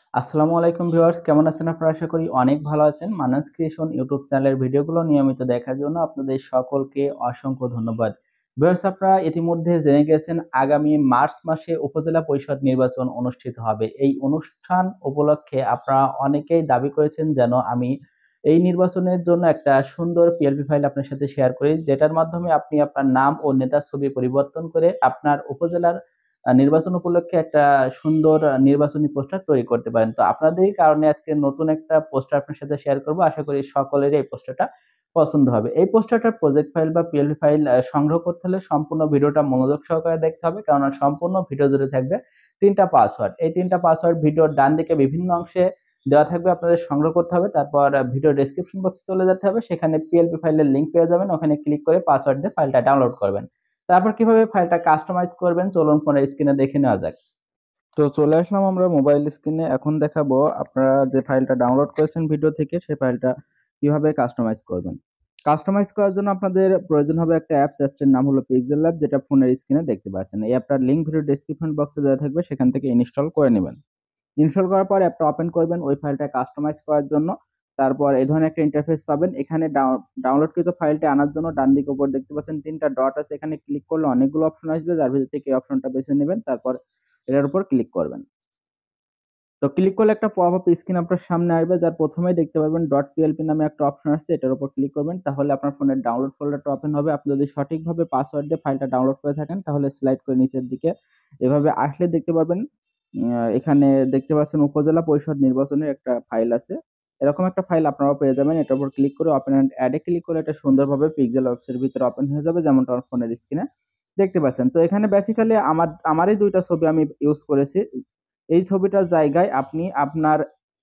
আসসালামু আলাইকুম ভিউয়ার্স, কেমন আছেন আপনারা? আশা করি অনেক ভালো আছেন। মানাস ক্রিয়েশন ইউটিউব চ্যানেলের ভিডিওগুলো নিয়মিত দেখার জন্য আপনাদের সকলকে অসংখ্য ধন্যবাদ। ভিউয়ার্স, আপনারা ইতিমধ্যে জেনে গেছেন আগামী মার্চ মাসে উপজেলা পরিষদ নির্বাচন অনুষ্ঠিত হবে। এই অনুষ্ঠান উপলক্ষে আপনারা অনেকেই দাবি করেছেন যেন আমি এই নির্বাচনের জন্য একটা সুন্দর পিএলপি ফাইল আপনার সাথে শেয়ার করি, যেটার মাধ্যমে আপনি আপনার নাম ও নেতার ছবি পরিবর্তন করে আপনার উপজেলার নির্বাচন উপলক্ষে একটা সুন্দর নির্বাচনী পোস্টার তৈরি করতে পারেন। তো আপনাদেরই কারণে আজকে নতুন একটা পোস্টার আপনার সাথে শেয়ার করব। আশা করি সকলেরই এই পোস্টারটা পছন্দ হবে। এই পোস্টারটার প্রজেক্ট ফাইল বা পিএলপি ফাইল সংগ্রহ করতে হলে সম্পূর্ণ ভিডিওটা মনোযোগ সহকারে দেখতে হবে। কেননা সম্পূর্ণ ভিডিও জুড়ে থাকবে ৩ টা পাসওয়ার্ড। এই ৩ টা পাসওয়ার্ড ভিডিওর ডান দিকে বিভিন্ন অংশে দেওয়া থাকবে, আপনাদের সংগ্রহ করতে হবে। তারপর ভিডিও ডেসক্রিপশন বক্সে চলে যেতে হবে। সেখানে পিএলপি ফাইলের লিংক পেয়ে যাবেন। ওখানে ক্লিক করে পাসওয়ার্ড দিয়ে ফাইলটা ডাউনলোড করবেন। তারপর কিভাবে ফাইলটা কাস্টমাইজ করবেন চলুন ফোনের স্ক্রিনে দেখে নেওয়া যাক। তো চলে আসলাম আমরা মোবাইল স্ক্রিনে। এখন দেখাবো আপনারা যে ফাইলটা ডাউনলোড করেছেন ভিডিও থেকে, সেই ফাইলটা কিভাবে কাস্টমাইজ করবেন। কাস্টমাইজ করার জন্য আপনাদের প্রয়োজন হবে একটা অ্যাপসের নাম হলো পিক্সেল ল্যাব, যেটা ফোনের স্ক্রিনে দেখতে পাচ্ছেন। এই অ্যাপটার লিংক ভিডিও ডেসক্রিপশন বক্সে দেওয়া থাকবে, সেখান থেকে ইনস্টল করে নেবেন। ইনস্টল করার পর অ্যাপটা ওপেন করবেন ওই ফাইলটা কাস্টমাইজ করার জন্য। তারপর এই ধরনের একটা ইন্টারফেস পাবেন। এখানে ডাউনলোডকৃত ফাইলটি আনার জন্য ডান দিকে উপর দেখতে পাচ্ছেন ৩টা ডট আছে, এখানে ক্লিক করলে অনেকগুলো অপশন আসবে, যার ভিতর থেকে এই অপশনটা বেছে নেবেন। তারপর এটার উপর ক্লিক করবেন। তো ক্লিক করলে একটা পপ আপ স্ক্রিন আপনার সামনে আসবে, যার প্রথমেই দেখতে পারবেন ডট পিএলপি নামে একটা অপশন আসছে, এটার উপর ক্লিক করবেন। তাহলে আপনার ফোনের ডাউনলোড ফোল্ডারটা ওপেন হবে। আপনি যদি সঠিকভাবে পাসওয়ার্ড দিয়ে ফাইলটা ডাউনলোড করে থাকেন তাহলে স্লাইড করে নিচের দিকে এভাবে আসলে দেখতে পারবেন এখানে দেখতে পাচ্ছেন উপজেলা পরিষদ নির্বাচনের একটা ফাইল আছে। এরকম একটা ফাইল আপনারাও পেয়ে যাবেন। এটার উপর ক্লিক করে ওপেন এন্ড অ্যাড এ ক্লিক করলে এটা সুন্দরভাবে পিক্সেল ওয়েবসের ভিতরে ওপেন হয়ে যাবে, যেমনটা আমার ফোনের স্ক্রিনে দেখতে পাচ্ছেন। তো এখানে বেসিক্যালি আমারই ২টা ছবি আমি ইউজ করেছি। এই ছবিটার জায়গায় আপনি আপনার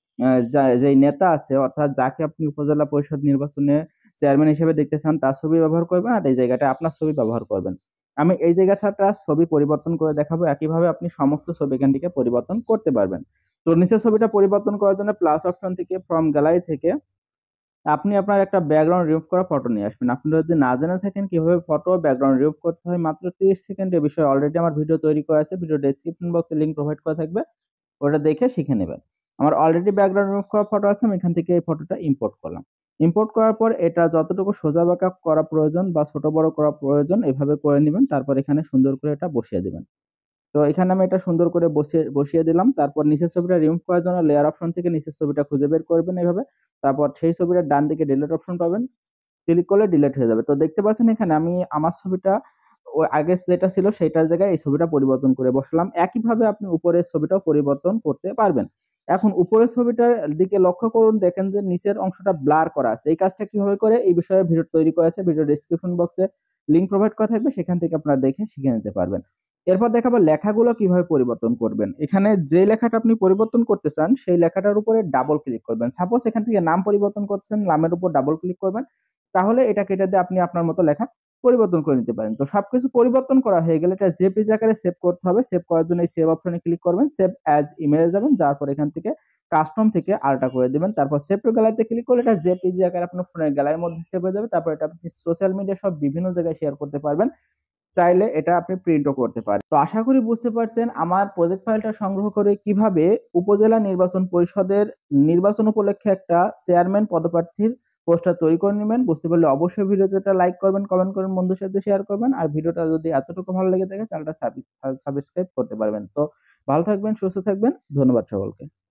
যেই নেতা আছে, অর্থাৎ যাকে আপনি উপজেলা পরিষদ নির্বাচনে চেয়ারম্যান হিসেবে দেখতে চান তার ছবি ব্যবহার করবেন, আর এই জায়গাটায় আপনার ছবি ব্যবহার করবেন। আমি এই জায়গাটা ছবি পরিবর্তন করে দেখাবো। একইভাবে আপনি সমস্ত ছবি এখান থেকে পরিবর্তন করতে পারবেন। তো নিচের ছবিটা পরিবর্তন করার জন্য প্লাস অপশন থেকে ফ্রম গ্যালারি থেকে আপনি আপনার একটা ব্যাকগ্রাউন্ড রিমুভ করা ফটো নিয়ে আসবেন। আপনারা যদি না জেনে থাকেন কিভাবে ফটো ব্যাকগ্রাউন্ড রিমুভ করতে হয়, মাত্র 30 সেকেন্ডের বিষয়ে অলরেডি আমার ভিডিও তৈরি করা আছে। ভিডিও ডেসক্রিপশন বক্সে লিংক প্রোভাইড করা থাকবে, ওটা দেখে শিখে নেবেন। আমার অলরেডি ব্যাকগ্রাউন্ড রিমুভ করা ফটো আছে, আমি এখান থেকে এই ফটোটা ইম্পোর্ট করলাম। ইম্পোর্ট করার পর এটা যতটুকু সোজা বাঁকা করা প্রয়োজন বা ছোট বড় করা প্রয়োজন এভাবে করে নেবেন। তারপর এখানে সুন্দর করে এটা বসিয়ে দিবেন। তো এখানে আমি এটা সুন্দর করে বসিয়ে দিলাম। তারপর নিচের ছবিটা রিমুভ করার জন্য লেয়ার অপশন থেকে নিচের ছবিটা খুঁজে বের করবেন এভাবে। তারপর সেই ছবিটার ডান দিকে ডিলিট অপশন পাবেন, ক্লিক করলে ডিলিট হয়ে যাবে। তো দেখতে পাচ্ছেন এখানে আমি আমার ছবিটা ওই আগে যেটা ছিল সেটার জায়গায় এই ছবিটা পরিবর্তন করে বসালাম। একইভাবে আপনি উপরের ছবিটাও পরিবর্তন করতে পারবেন। এখন উপরের ছবিটার দিকে লক্ষ্য করুন, দেখেন যে নিচের অংশটা ব্লার করা আছে। এই কাজটা কিভাবে করে এই বিষয়ে ভিডিও তৈরি করা আছে, ভিডিও ডেসক্রিপশন বক্সে লিংক প্রোভাইড করা থাকবে, সেখান থেকে আপনারা দেখে শিখে নিতে পারবেন। এরপর দেখাবো লেখাগুলো কিভাবে পরিবর্তন করবেন। এখানে যে লেখাটা আপনি পরিবর্তন করতে চান সেই লেখাটার উপরে ডাবল ক্লিক করবেন। সাপোজ এখান থেকে নাম পরিবর্তন করছেন, নামের উপর ডাবল ক্লিক করবেন। তাহলে এটা কেটে দিয়ে আপনি আপনার মতো লেখা পরিবর্তন করে নিতে পারেন। তো সবকিছু পরিবর্তন করা হয়ে গেলে এটা জেপিজি আকারে সেভ করতে হবে। সেভ করার জন্য এই সেভ অপশনে ক্লিক করবেন। সেভ অ্যাজ ইমেজে যাবেন, যাওয়ার পর এখান থেকে কাস্টম থেকে আলটা করে দিবেন। তারপর সেভ টু গ্যালারিতে ক্লিক করলে এটা জেপিজি আকারে আপনার ফোনের গ্যালারির মধ্যে সেভ হয়ে যাবে। তারপর এটা আপনি সোশ্যাল মিডিয়া সব বিভিন্ন জায়গায় শেয়ার করতে পারবেন। চাইলে এটা আপনি প্রিন্টও করতে পারেন। তো আশা করি বুঝতে পারছেন আমার প্রজেক্ট ফাইলটা সংগ্রহ করে কিভাবে উপজেলা নির্বাচন পরিষদের নির্বাচন উপলক্ষে একটা চেয়ারম্যান পদপ্রার্থীর পোস্টার তৈরি করে নেবেন। বুঝতে পারলে অবশ্যই ভিডিওতে একটা লাইক করবেন, কমেন্ট করবেন, বন্ধুর সাথে শেয়ার করবেন। আর ভিডিওটা যদি এতটুকু ভালো লেগে থাকে চ্যানেলটা সাবস্ক্রাইব করতে পারবেন। তো ভালো থাকবেন, সুস্থ থাকবেন। ধন্যবাদ সকলকে।